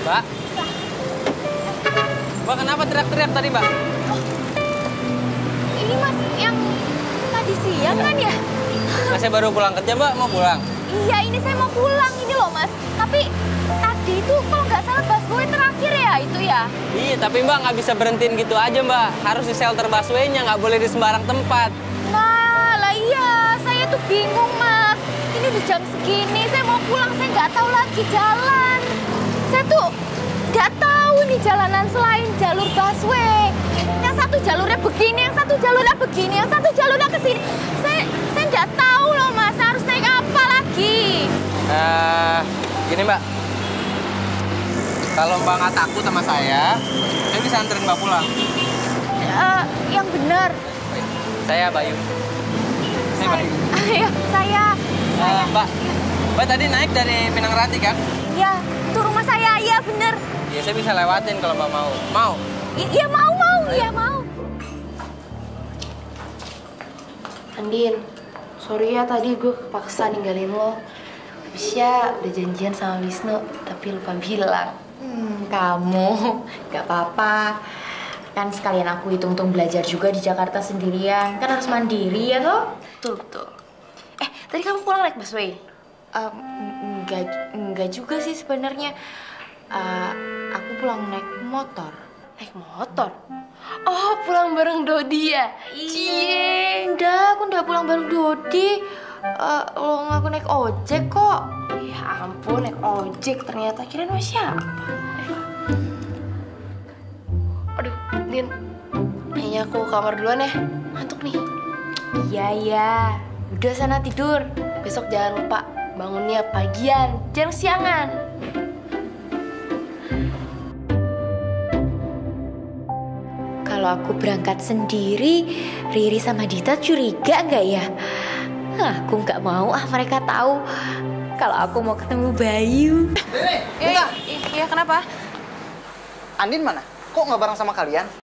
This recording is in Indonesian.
Mbak? Mbak kenapa teriak-teriak tadi, Mbak? Ini Mas yang tadi siang kan ya? Saya baru pulang kerja, Mbak. Mau pulang? Iya, ini saya mau pulang ini loh, Mas. Tapi tadi itu kalau nggak salah busway terakhir ya itu ya? Iya, tapi Mbak nggak bisa berhentiin gitu aja, Mbak. Harus di shelter busway-nya, nggak boleh di sembarang tempat. Nah, lah iya. Saya tuh bingung, Mas. Ini udah jam segini, saya mau pulang, saya nggak tahu lagi jalan. Saya tuh nggak tahu nih jalanan selain jalur busway. Yang satu jalurnya begini, yang satu jalurnya begini, yang satu jalurnya ke sini. Saya nggak tahu loh, Mas. Harus naik apa lagi? Gini, Mbak. Kalau Mbak nggak takut sama saya bisa anterin Mbak pulang. Yang benar. Saya Bayu. Saya Bayu. Ayo, saya. Mbak tadi naik dari Pinang Ranti kan? Iya, itu rumah saya. Iya, bener. Iya, saya bisa lewatin kalau Mbak mau. Mau? Iya, mau. Iya, mau. Andin, sorry ya tadi gue kepaksa ninggalin lo. Habisnya udah janjian sama Wisnu, tapi lupa bilang. Kamu gak apa-apa. Kan sekalian aku hitung-hitung belajar juga di Jakarta sendirian. Kan harus mandiri ya toh? Betul. Tadi kamu pulang naik busway? Enggak juga sih sebenarnya. Aku pulang naik motor. Naik motor? Oh, pulang bareng Dodi ya? Iya. Aku udah pulang bareng Dodi. Lo ngaku naik ojek kok. Ya ampun, naik ojek ternyata. Kirain sama siapa? Aduh, Din. Kayaknya aku ke kamar duluan ya. Ngantuk nih. Iya. Udah sana tidur. Besok jangan lupa bangunnya pagian. Jangan siangan. Kalau aku berangkat sendiri, Riri sama Dita curiga nggak ya? Aku nggak mau mereka tahu kalau aku mau ketemu Bayu. Dita! Iya, kenapa? Andin mana? Kok nggak bareng sama kalian?